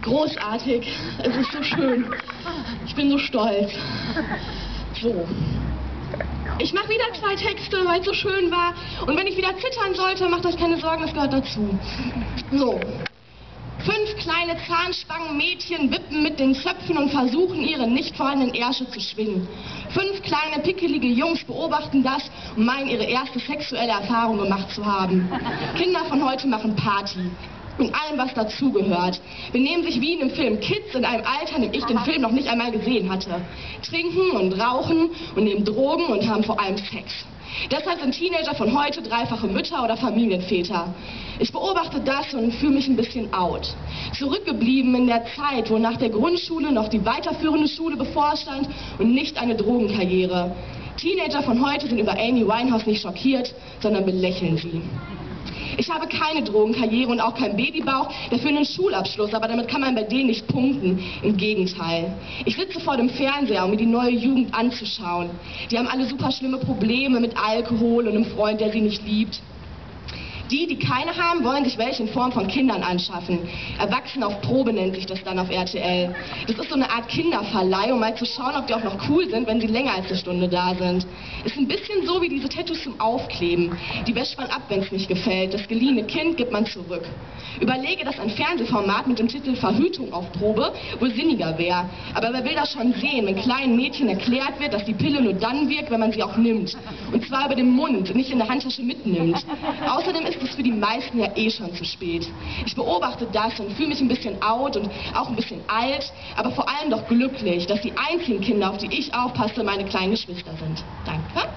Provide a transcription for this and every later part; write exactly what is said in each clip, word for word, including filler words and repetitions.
Großartig. Es ist so schön. Ich bin so stolz. So. Ich mache wieder zwei Texte, weil es so schön war. Und wenn ich wieder zittern sollte, macht euch keine Sorgen, das gehört dazu. So. Fünf kleine Zahnspangenmädchen wippen mit den Zöpfen und versuchen, ihre nicht vorhandenen Ärsche zu schwingen. Fünf kleine, pickelige Jungs beobachten das und meinen, ihre erste sexuelle Erfahrung gemacht zu haben. Kinder von heute machen Party. Und allem, was dazugehört. Benehmen sich wie in dem Film Kids in einem Alter, in dem ich den Film noch nicht einmal gesehen hatte. Trinken und rauchen und nehmen Drogen und haben vor allem Sex. Deshalb sind Teenager von heute dreifache Mütter oder Familienväter. Ich beobachte das und fühle mich ein bisschen out. Zurückgeblieben in der Zeit, wo nach der Grundschule noch die weiterführende Schule bevorstand und nicht eine Drogenkarriere. Teenager von heute sind über Amy Winehouse nicht schockiert, sondern belächeln sie. Ich habe keine Drogenkarriere und auch keinen Babybauch, dafür einen Schulabschluss, aber damit kann man bei denen nicht punkten. Im Gegenteil. Ich sitze vor dem Fernseher, um mir die neue Jugend anzuschauen. Die haben alle super schlimme Probleme mit Alkohol und einem Freund, der sie nicht liebt. Die, die keine haben, wollen sich welche in Form von Kindern anschaffen. Erwachsen auf Probe nennt sich das dann auf R T L. Das ist so eine Art Kinderverleih, um mal zu schauen, ob die auch noch cool sind, wenn sie länger als eine Stunde da sind. Ist ein bisschen so wie diese Tattoos zum Aufkleben. Die wäscht man ab, wenn es nicht gefällt. Das geliehene Kind gibt man zurück. Überlege, dass ein Fernsehformat mit dem Titel Verhütung auf Probe wohl sinniger wäre. Aber wer will das schon sehen, wenn kleinen Mädchen erklärt wird, dass die Pille nur dann wirkt, wenn man sie auch nimmt. Und zwar über den Mund, nicht in der Handtasche mitnimmt. Außerdem ist es für die meisten ja eh schon zu spät. Ich beobachte das und fühle mich ein bisschen out und auch ein bisschen alt, aber vor allem doch glücklich, dass die einzigen Kinder, auf die ich aufpasse, meine kleinen Geschwister sind. Danke.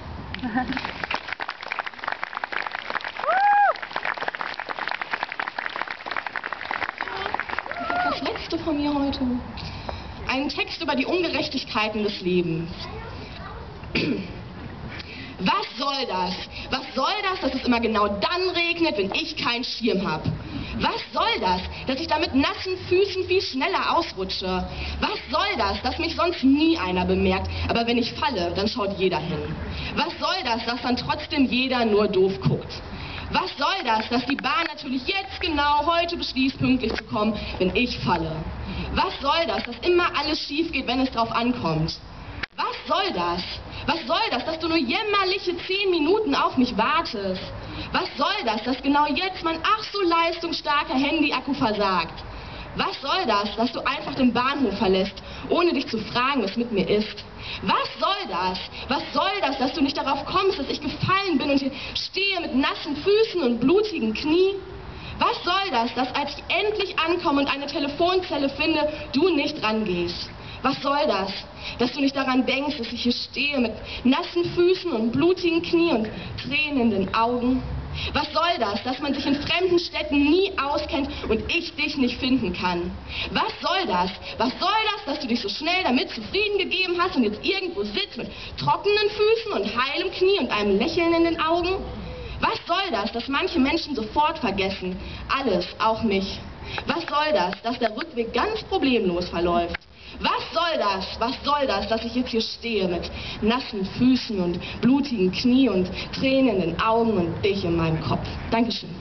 Das ist das Letzte von mir heute. Ein Text über die Ungerechtigkeiten des Lebens. Was soll das? Was soll das, dass es immer genau dann regnet, wenn ich keinen Schirm habe? Was soll das, dass ich da mit nassen Füßen viel schneller ausrutsche? Was soll das, dass mich sonst nie einer bemerkt, aber wenn ich falle, dann schaut jeder hin? Was soll das, dass dann trotzdem jeder nur doof guckt? Was soll das, dass die Bahn natürlich jetzt genau heute beschließt, pünktlich zu kommen, wenn ich falle? Was soll das, dass immer alles schief geht, wenn es drauf ankommt? Was soll das? Was soll das, dass du nur jämmerliche zehn Minuten auf mich wartest? Was soll das, dass genau jetzt mein ach so leistungsstarker Handy-Akku versagt? Was soll das, dass du einfach den Bahnhof verlässt, ohne dich zu fragen, was mit mir ist? Was soll das? Was soll das, dass du nicht darauf kommst, dass ich gefallen bin und hier stehe mit nassen Füßen und blutigen Knie? Was soll das, dass als ich endlich ankomme und eine Telefonzelle finde, du nicht rangehst? Was soll das, dass du nicht daran denkst, dass ich hier stehe mit nassen Füßen und blutigen Knie und Tränen in den Augen? Was soll das, dass man sich in fremden Städten nie auskennt und ich dich nicht finden kann? Was soll das? Was soll das, dass du dich so schnell damit zufrieden gegeben hast und jetzt irgendwo sitzt mit trockenen Füßen und heilem Knie und einem Lächeln in den Augen? Was soll das, dass manche Menschen sofort vergessen? Alles, auch mich. Was soll das, dass der Rückweg ganz problemlos verläuft? Was soll das? Was soll das, dass ich jetzt hier stehe mit nassen Füßen und blutigen Knie und Tränen in den Augen und dich in meinem Kopf? Dankeschön.